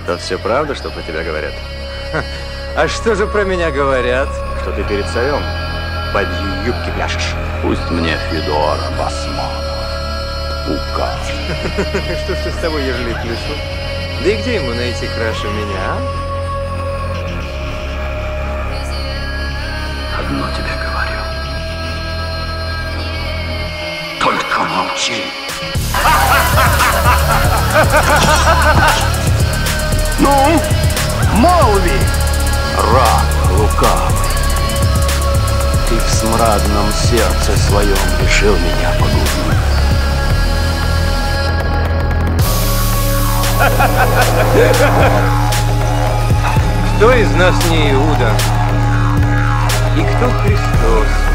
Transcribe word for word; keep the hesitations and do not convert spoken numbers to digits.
То все правда, что про тебя говорят? А что же про меня говорят? Что ты перед царем бабьи юбки пляшешь. Пусть мне Федора Басманов укажет. Что ж ты с тобой, ежели пляшу? Да и где ему найти краше меня, а? Одно тебе говорю. Только молчи. Ну, молви, раб лукавый. Ты в смрадном сердце своем решил меня погубить. Кто из нас не Иуда? И кто Христос?